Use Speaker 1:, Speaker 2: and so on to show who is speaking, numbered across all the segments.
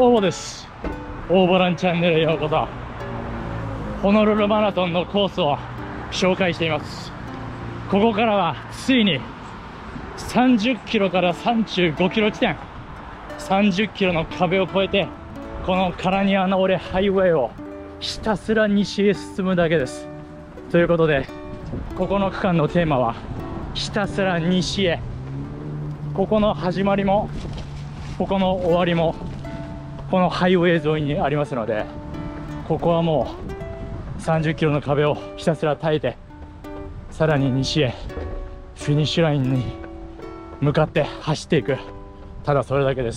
Speaker 1: 応募です。オーボランチャンネルへようこそ。ホノルルマラソンのコースを紹介しています。ここからはついに30キロから35キロ地点、30キロの壁を越えて、このカラニアナオレハイウェイをひたすら西へ進むだけです。ということで、ここの区間のテーマはひたすら西へ。ここの始まりもここの終わりもこのハイウェイ沿いにありますので、ここはもう30キロの壁をひたすら耐えて、さらに西へフィニッシュラインに向かって走っていく、ただそれだけです。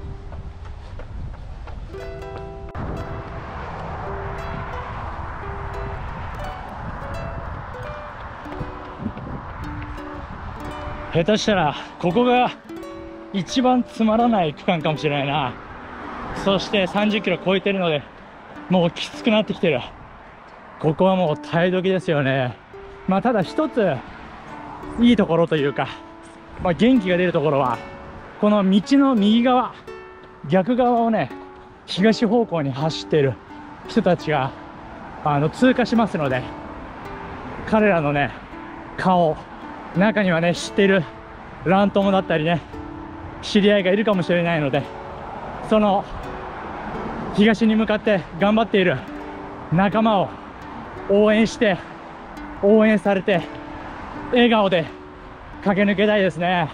Speaker 1: 下手したらここが一番つまらない区間かもしれないな。そして30キロ超えてるので、もうきつくなってきてる。ここはもう耐え時ですよね。ただ一ついいところというか、元気が出るところは、この道の右側、逆側をね、東方向に走っている人たちが通過しますので、彼らのね、顔、中にはね、知っている乱友だったりね、知り合いがいるかもしれないので、その東に向かって頑張っている仲間を応援して、応援されて、笑顔で駆け抜けたいですね。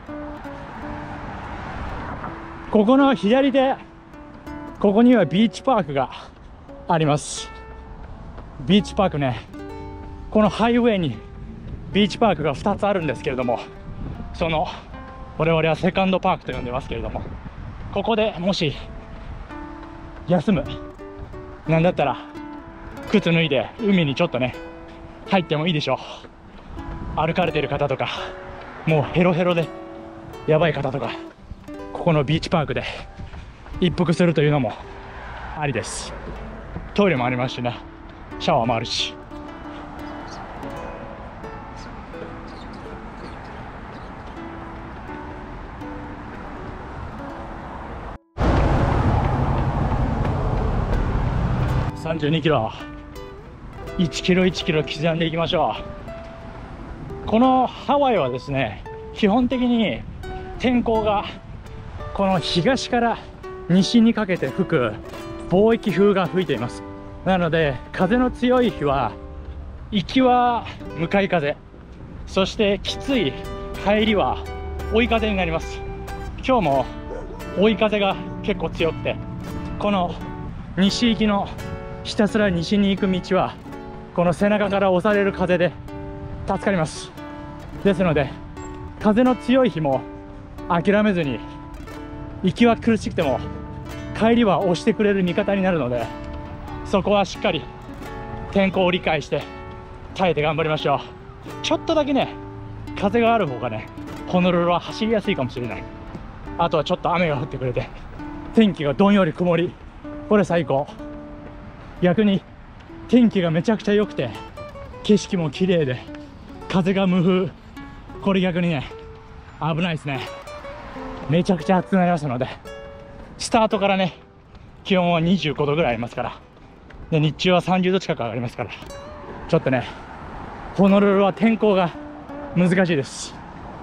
Speaker 1: ここの左手、ここにはビーチパークがあります。ビーチパークね、このハイウェイにビーチパークが2つあるんですけれども、その我々はセカンドパークと呼んでますけれども、ここでもし休む、なんだったら靴脱いで海にちょっとね入ってもいいでしょう。歩かれてる方とか、もうヘロヘロでやばい方とか、ここのビーチパークで一服するというのもありです。トイレもありますしね、シャワーもあるし。32キロ、1キロ1キロ刻んでいきましょう。このハワイはですね、基本的に天候がこの東から西にかけて吹く貿易風が吹いています。なので風の強い日は行きは向かい風、そしてきつい帰りは追い風になります。今日も追い風が結構強くて、この西行きのひたすら西に行く道はこの背中から押される風で助かります。ですので風の強い日も諦めずに、行きは苦しくても帰りは押してくれる味方になるので、そこはしっかり天候を理解して耐えて頑張りましょう。ちょっとだけね、風がある方がね、ホノルルは走りやすいかもしれない。あとはちょっと雨が降ってくれて、天気がどんより曇り、これ最高。逆に天気がめちゃくちゃ良くて景色も綺麗で風が無風、これ逆にね危ないですね。めちゃくちゃ暑くなりますので、スタートからね気温は25度ぐらいありますから、で日中は30度近く上がりますから、ちょっとねホノルルは天候が難しいです。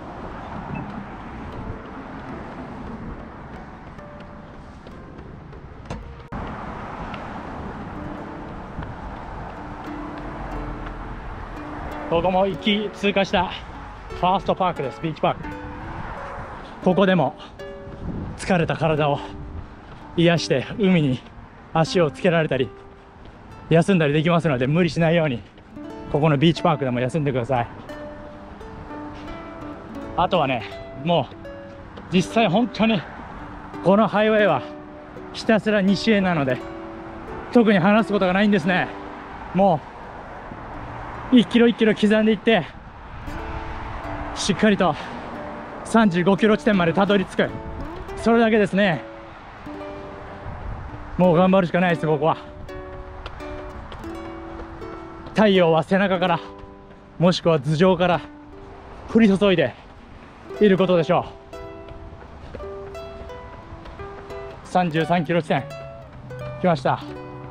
Speaker 1: ここも行き通過したファーストパークです。ビーチパーク。ここでも疲れた体を癒して海に足をつけられたり休んだりできますので、無理しないようにここのビーチパークでも休んでください。あとはね、もう実際本当にこのハイウェイはひたすら西へなので、特に話すことがないんですね。もう1キロ1キロ刻んでいって、しっかりと35キロ地点までたどり着く、それだけですね。もう頑張るしかないです。ここは太陽は背中からもしくは頭上から降り注いでいることでしょう。 33キロ地点来ました。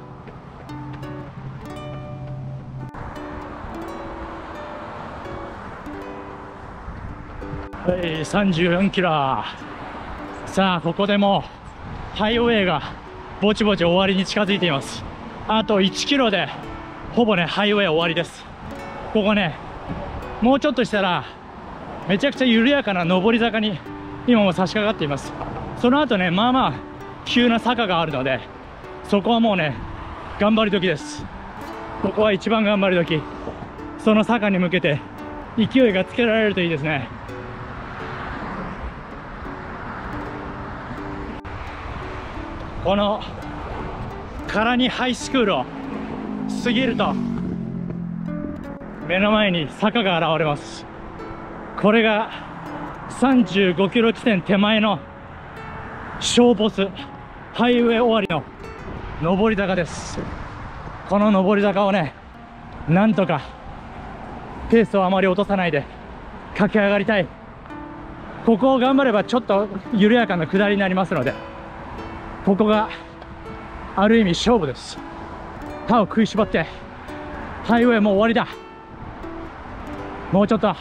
Speaker 1: はい、34キロ。さあここでもうハイウェイがぼちぼち終わりに近づいています。あと1キロでほぼねハイウェイ終わりです。ここね、もうちょっとしたらめちゃくちゃ緩やかな上り坂に今も差し掛かっています。その後ね、まあまあ急な坂があるので、そこはもうね頑張り時です。ここは一番頑張り時。その坂に向けて勢いがつけられるといいですね。このカラニハイスクールを過ぎると目の前に坂が現れます。これが35キロ地点手前の小ボスハイウェイ終わりの上り坂です。この上り坂をね、なんとかペースをあまり落とさないで駆け上がりたい。ここを頑張ればちょっと緩やかな下りになりますので、ここがある意味勝負です。歯を食いしばってハイウェイもう終わりだ。もうちょっと。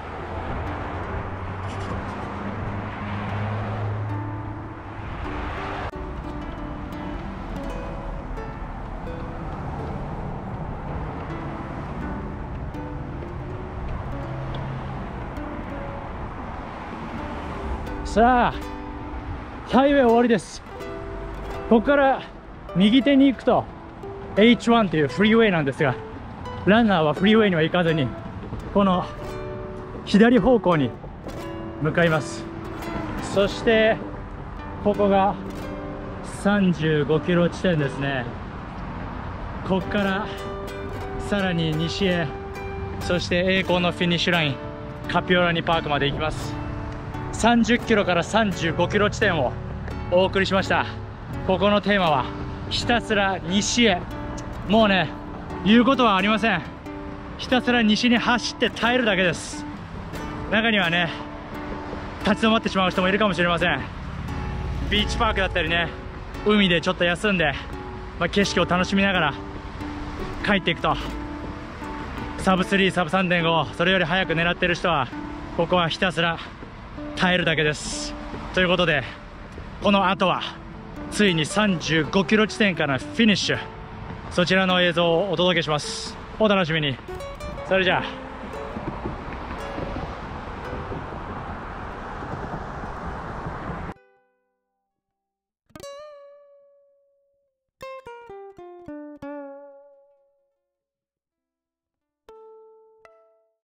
Speaker 1: さあハイウェイ終わりです。ここから右手に行くと H1 というフリーウェイなんですが、ランナーはフリーウェイには行かずにこの左方向に向かいます。そしてここが35キロ地点ですね。ここからさらに西へ、そして栄光のフィニッシュラインカピオラニパークまで行きます。30キロから35キロ地点をお送りしました。ここのテーマはひたすら西へ。もうね言うことはありません。ひたすら西に走って耐えるだけです。中にはね立ち止まってしまう人もいるかもしれません。ビーチパークだったりね、海でちょっと休んで、景色を楽しみながら帰っていくと、サブ3サブ 3.5 それより早く狙ってる人はここはひたすら耐えるだけです。ということでこの後はついに35キロ地点からフィニッシュ、そちらの映像をお届けします。お楽しみに。それじゃあ。